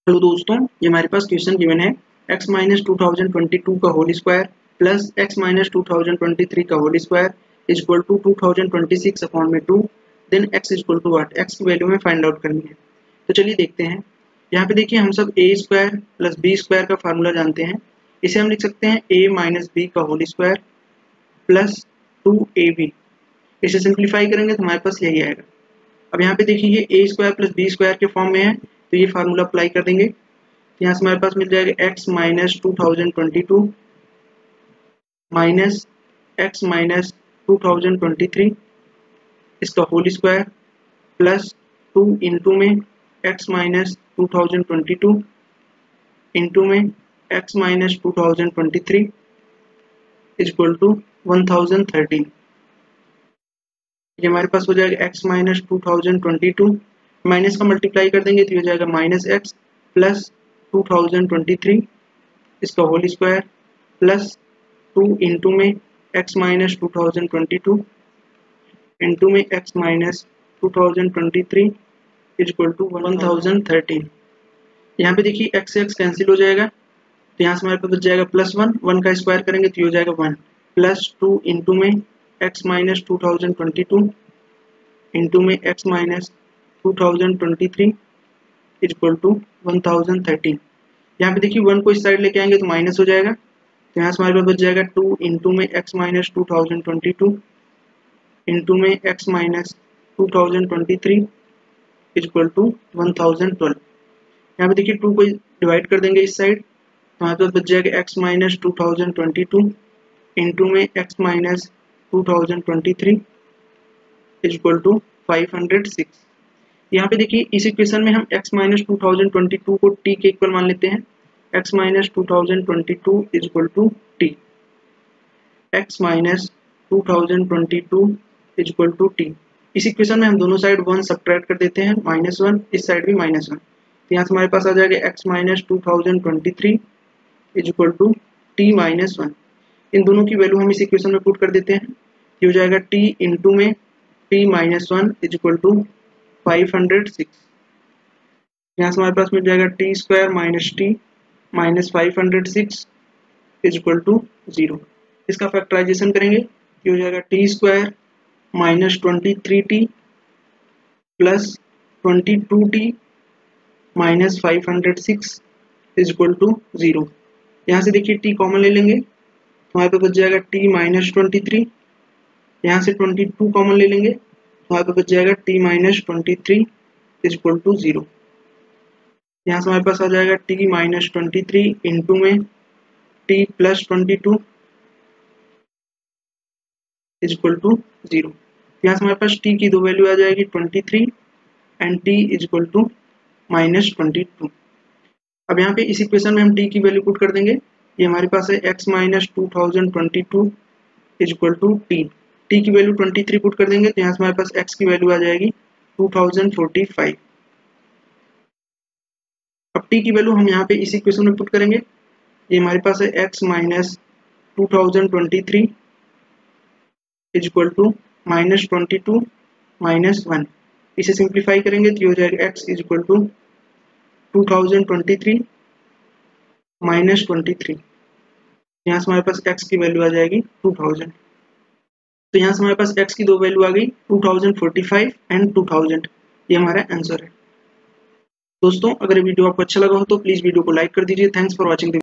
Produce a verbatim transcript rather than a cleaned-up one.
Hello दोस्तों, ये हमारे पास क्वेश्चन गिवन है x minus two thousand twenty two का whole square plus x minus two thousand twenty three का whole square is equal to two thousand twenty six upon में two, then x is equal to what, x की value में find out करनी है। तो चलिए देखते हैं। यहाँ पे देखिए हम सब a square plus B square का फार्मूला जानते हैं। इसे हम लिख सकते हैं a माइनस बी का whole square plus two A B. इसे सिंप्लीफाई करेंगे तो हमारे पास यही आएगा। अब यहाँ पे देखिए ये a square plus B square के फॉर्म में है, तो ये फार्मूला अप्लाई कर देंगे। यहाँ से हमारे पास मिल जाएगा x minus two thousand twenty two minus x minus two thousand twenty three, इसका whole square plus two into में x minus two thousand twenty two into में x minus two thousand twenty three is equal to one thousand thirteen. ये हमारे पास हो जाएगा x minus two thousand twenty two, minus का multiply कर देंगे तो हो जाएगा minus x plus two thousand twenty three, इसका whole square plus two into में x minus two thousand twenty two into में x minus two thousand twenty three is equal to one thousand thirteen. यहाँ पे देखिए x से x cancel हो जाएगा, तो यहाँ से हमारे पास बच जाएगा प्लस वन, वन का स्क्वायर करेंगे तो हो जाएगा वन, प्लस टू इंटू में x minus two thousand twenty two into में x minus two thousand twenty three is equal to one thousand thirteen. यहाँ पे देखिए वन को इस साइड लेके आएंगे तो माइनस हो जाएगा, तो यहाँ से हमारे पास बच जाएगा टू इंटू में x minus two thousand twenty two into में x minus two thousand twenty three is equal to one thousand twelve. यहाँ पे देखिए टू को डिवाइड कर देंगे इस साइड, तो यहाँ पे बच जाएगा x minus two thousand twenty two into में x minus two thousand twenty three is equal to five hundred six. यहाँ पे देखिए इस इक्वेशन में हम x minus two thousand twenty two को t के इक्वल मान लेते हैं। x minus two thousand twenty two is equal to t, x minus two thousand twenty two is equal to t। इस इक्वेशन में हम दोनों साइड वन सब्ट्रैक्ट कर देते हैं, माइनस वन, इस साइड भी माइनस वन, तो यहाँ से हमारे पास आ जाएगा x minus two thousand twenty three is equal to t minus one. इन दोनों की वैल्यू हम इस इक्वेशन में पुट कर देते हैं, ये हो जाएगा t इंटू में t minus one is equal to five hundred six. यहाँ से हमारे पास मिल जाएगा T square minus T minus five hundred six is equal to zero. इसका फैक्टराइजेशन करेंगे, ये हो जाएगा T square minus twenty three T plus twenty two T minus five hundred six is equal to zero. यहाँ से देखिए T common ले लेंगे, हमारे पास बच जाएगा टी माइनस ट्वेंटी थ्री, यहाँ से ट्वेंटी टू कॉमन ले लेंगे, हमारे पास बच जाएगा t minus twenty three is equal to zero. यहाँ से हमारे पास आ जाएगा t minus twenty three into में t plus twenty two is equal to zero. यहाँ से हमारे पास t की दो वैल्यू आ जाएगी twenty three and t is equal to minus twenty two. अब यहाँ पे इस इक्वेशन में हम t की वैल्यू पुट कर देंगे, ये हमारे पास है x minus two thousand twenty two is equal to T, t की वैल्यू ट्वेंटी थ्री पुट कर देंगे तो यहाँ से हमारे पास x की वैल्यू आ जाएगी टू थाउजेंड फोर्टी फाइव। अब t की वैल्यू हम यहाँ पे इस इक्वेशन में पुट करेंगे, ये हमारे पास है x minus two thousand twenty three is equal to minus twenty two minus one. इसे सिंप्लीफाई करेंगे तो ये हो जाएगा x is equal to two thousand twenty three minus twenty three. यहाँ से हमारे पास x की वैल्यू आ जाएगी टू थाउजेंड, तो यहाँ से हमारे पास x की दो वैल्यू आ गई two thousand forty five and two thousand. ये हमारा आंसर है। दोस्तों, अगर वीडियो आपको अच्छा लगा हो तो प्लीज वीडियो को लाइक कर दीजिए। Thanks for watching.